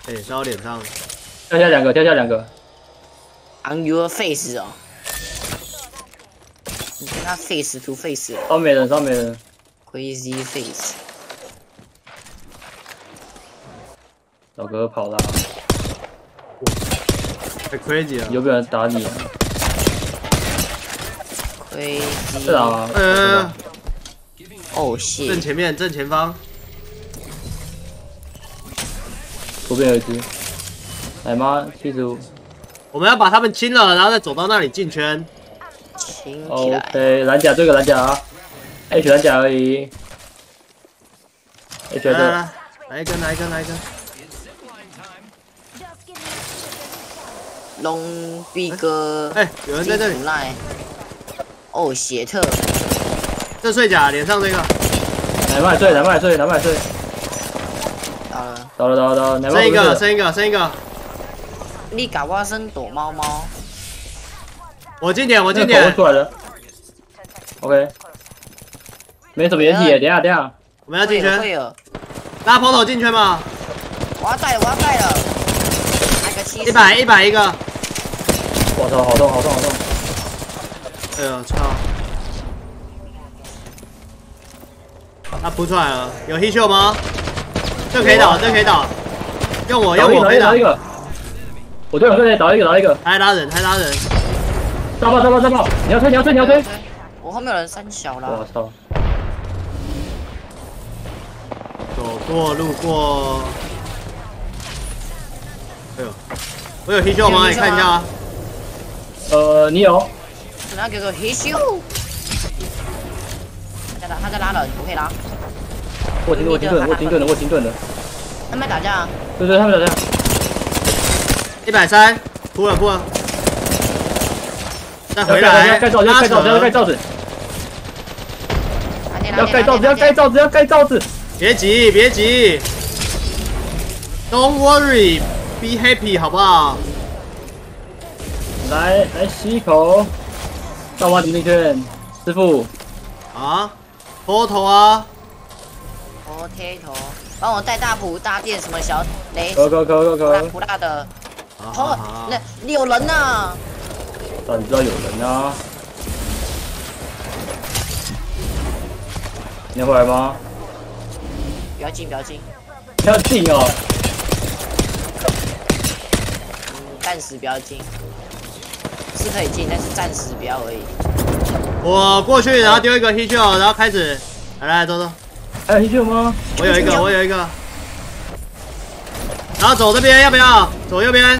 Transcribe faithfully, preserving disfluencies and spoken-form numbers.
哎，在我脸上。 跳下两个，跳下两个。 On your face 哦，你跟他 face to face 上没人，上没人。 ，crazy face。 老哥跑啦！ 太 crazy 了。 有没有人打你啊？ crazy。 是啊。 嗯。 哦，谢。 正前面，正前方。 左边有一只。奶妈七十五。 我们要把他们清了，然后再走到那里进圈。 清起来。 OK， 蓝甲这个蓝甲 ，H 蓝甲而已。H 这个。 来一根，来一根，来一根。 龙逼哥， 哎，有人在这里。 哦，血特， 这睡甲脸上这个。 奶妈睡，奶妈睡，奶妈睡。 到了， 到了，到了，到了。 剩一个，剩一个，剩一个。 你搞花生躲猫猫。 我进点，我进点。 出来了。OK。没什么掩体，等下，等下。 我们要进圈。 会有。 拉坡头进圈吗？ 我要带了，我要带了。来个七。 一百，一百一个。 我操，好痛，好痛，好痛！ 哎呦，操！他扑出来了，有黑秀吗？这可以倒，这可以倒。用我，用我可以倒。 我队友这里倒一个，倒一个。 还拉人，还拉人。 大炮，大炮，大炮！你要推，你要推，你要推！ 我后面有人三小了。 我操！ 走过，路过。哎呦，我有黑秀吗？你看一下啊。 呃，你有？ 那给个黑咻！他在他在拉人，我可以拉。 我停，我停顿，我停顿了，我停顿了。 他们打架。 对对，他们打架。 一百三，扑了扑了。再回来， 盖罩子，盖罩子，要盖罩子。要盖罩子，要盖罩子，要盖罩子。 别急，别急。Don't worry, be happy， 好不好？ 来来吸一口，到挖顶进圈，师傅。 啊，坡头啊。 坡贴头，帮我带大埔大店什么小雷。 可可可可可。 不大的。 哦， 那有人呐！ 当然知道有人啊。你要回来吗？ 不要进，不要进。 不要进哦。 嗯，暂时不要进。 是可以进，但是暂时不要而已。 我过去，然后丢一个 H 秀，然后开始，来来走走。 还有 H 秀吗？ 我有一个，我有一个。然后走这边，要不要？走右边。